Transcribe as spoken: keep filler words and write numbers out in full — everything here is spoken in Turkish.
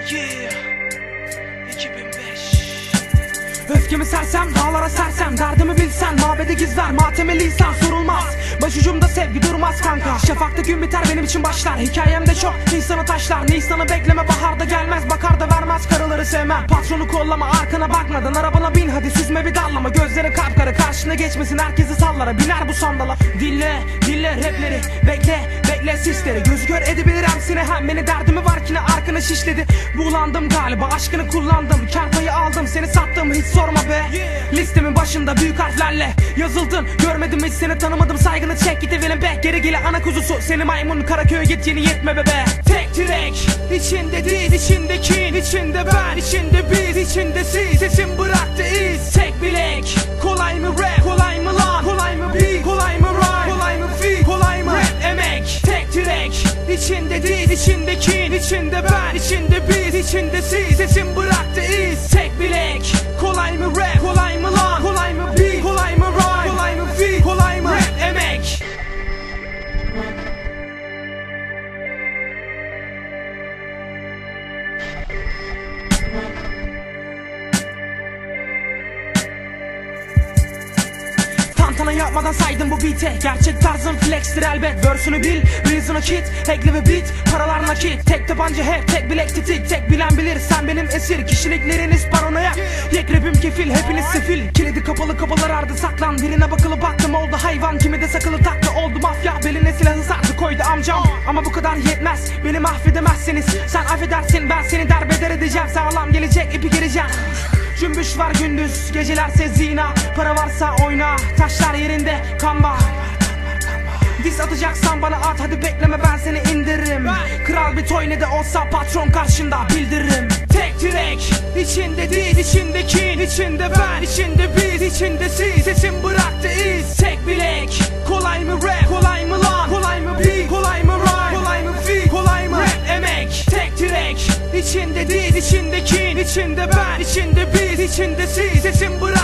iki bin beş. Öfkemi sersem, dağlara sersem, derdimi bilsen, mabede gizler, mateme lisan sorulmaz. Başucumda sevgi durmaz kanka. Şafakta gün biter benim için başlar. Hikayemde çok insanı taşlar. Nisan'ı bekleme, baharda gelmez, bakar da vermez, karıları sevmem. Patronu kollama, arkana bakmadan arabana bin, hadi süzme bir dallama. Gözleri kapkara, karşına geçmesin, herkesi sallara, biner bu sandala. Dinle, dinle rapleri, bekle, bekle sisleri. Gözü gör edebilir hemsine, hem beni derdimi var ki ne arkana şişledi. Buğulandım galiba, aşkını kullandım, kar payı aldım, seni sattım, hiç sorma be. Listemin başında büyük harflerle yazıldın, görmedim hiç seni, tanımadım, saygını çek git evine be. Geri gele ana kuzusu seni maymun, Karaköy'e git, yeni yetme bebe. Tek direk, içinde değil, içinde kin, içinde ben, içinde biz, içinde siz. Sesim bıraktı iz, tek bilek. Kolay mı rap, kolay mı lan, kolay mı beat, kolay mı rhyme, kolay mı feat, kolay mı rap emek. Tek direk, içinde değil, içinde kin, içinde ben, içinde biz, içinde siz. Sesim bıraktı iz, tek bilek. Kolay mı rap, kolay mı lan, kolay mı beat, kolay mı rhyme, kolay mı feat, kolay mı rap emek. Tantana yapmadan saydım bu beat'e. Gerçek tarzım flex'tir elbet. Verse'ünü bil, reason'ı kit, hackli ve beat, paralar nakit. Tek tabanca hep, tek bilek titik, tek bilen bilir, sen benim esir. Kişilikleriniz paranoyak, yek rapim kefil, hepiniz sefil. Kilidi kapalı, kapılar ardı saklan, birine bakılı baktım oldu hayvan. Kimi de sakılı taktı oldu mafya, beline silahı sardı koydu amcam. Ama bu kadar yetmez, beni mahvedemezsiniz. Sen affedersin, ben seni derbeder edeceğim. Sağlam gelecek, ipi gereceğim. Cümbüş var gündüz, gecelerse zina. Para varsa oyna, taşlar yerinde, kan var. Diz atacaksan bana at, hadi bekleme, ben seni indiririm. Kral bir toy ne de olsa patron karşında bildiririm. Tek direk, içinde değil, içinde kin, içinde ben, içinde biz, içinde siz. Sesim bıraktı iz, tek bilek. Kolay mı rap, kolay mı lan, kolay mı beat, kolay mı rhyme, kolay mı feat, kolay mı rap emek. Tek direk, içinde değil, içinde kin, içinde ben, içinde biz, içinde siz. Sesim bıraktı